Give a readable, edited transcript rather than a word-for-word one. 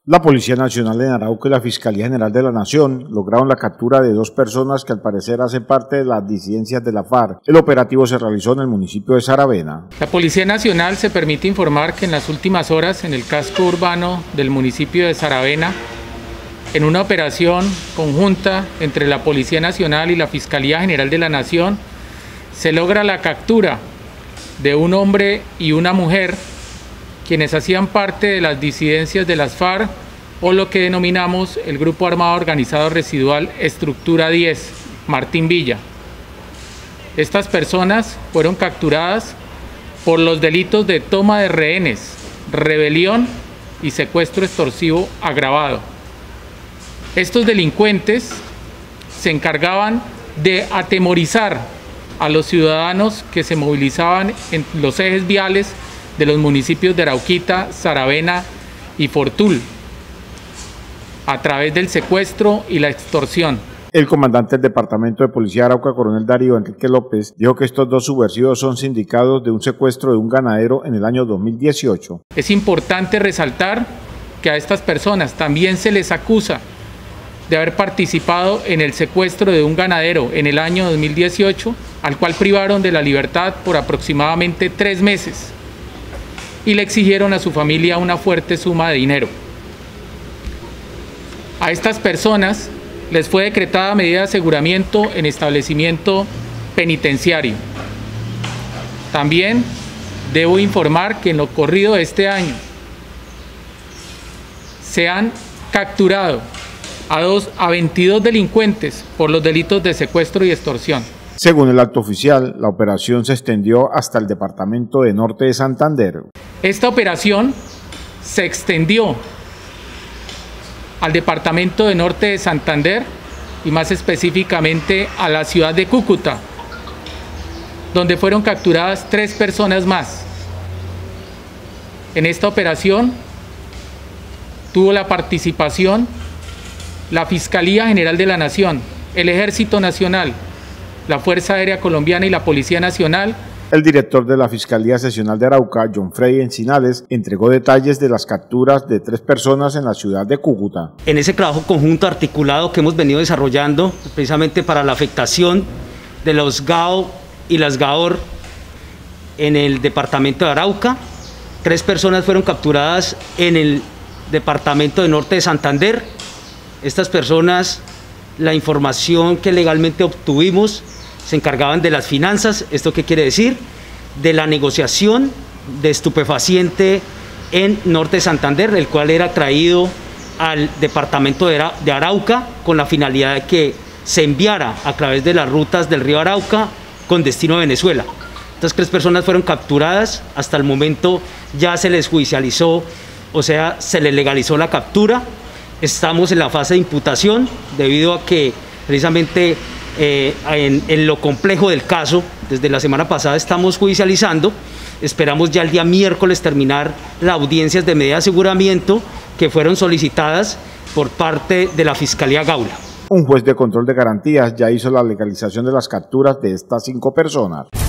La Policía Nacional en Arauca y la Fiscalía General de la Nación lograron la captura de 2 personas que al parecer hacen parte de las disidencias de la FARC. El operativo se realizó en el municipio de Saravena. La Policía Nacional se permite informar que en las últimas horas en el casco urbano del municipio de Saravena, en una operación conjunta entre la Policía Nacional y la Fiscalía General de la Nación, se logra la captura de un hombre y una mujer quienes hacían parte de las disidencias de las FARC o lo que denominamos el Grupo Armado Organizado Residual Estructura 10, Martín Villa. Estas personas fueron capturadas por los delitos de toma de rehenes, rebelión y secuestro extorsivo agravado. Estos delincuentes se encargaban de atemorizar a los ciudadanos que se movilizaban en los ejes viales de los municipios de Arauquita, Saravena y Fortul, a través del secuestro y la extorsión. El comandante del Departamento de Policía de Arauca, coronel Darío Enrique López, dijo que estos 2 subversivos son sindicados de un secuestro de un ganadero en el año 2018. Es importante resaltar que a estas personas también se les acusa de haber participado en el secuestro de un ganadero en el año 2018, al cual privaron de la libertad por aproximadamente 3 meses. Y le exigieron a su familia una fuerte suma de dinero. A estas personas les fue decretada medida de aseguramiento en establecimiento penitenciario. También debo informar que en lo corrido de este año se han capturado a 22 delincuentes por los delitos de secuestro y extorsión. Según el acto oficial, la operación se extendió hasta el departamento de Norte de Santander. Esta operación se extendió al departamento de Norte de Santander y más específicamente a la ciudad de Cúcuta, donde fueron capturadas 3 personas más. En esta operación tuvo la participación la Fiscalía General de la Nación, el Ejército Nacional, la Fuerza Aérea Colombiana y la Policía Nacional. El director de la Fiscalía Seccional de Arauca, John Freddy Encinales, entregó detalles de las capturas de 3 personas en la ciudad de Cúcuta. En ese trabajo conjunto articulado que hemos venido desarrollando precisamente para la afectación de los GAO y las GAOR en el departamento de Arauca, 3 personas fueron capturadas en el departamento de Norte de Santander. Estas personas, la información que legalmente obtuvimos, se encargaban de las finanzas. ¿Esto qué quiere decir? De la negociación de estupefaciente en Norte de Santander, el cual era traído al departamento de Arauca con la finalidad de que se enviara a través de las rutas del río Arauca con destino a Venezuela. Estas 3 personas fueron capturadas. Hasta el momento ya se les judicializó, o sea, se les legalizó la captura. Estamos en la fase de imputación debido a que precisamente en lo complejo del caso, desde la semana pasada estamos judicializando. Esperamos ya el día miércoles terminar las audiencias de medida de aseguramiento que fueron solicitadas por parte de la Fiscalía Gaula. Un juez de control de garantías ya hizo la legalización de las capturas de estas 5 personas.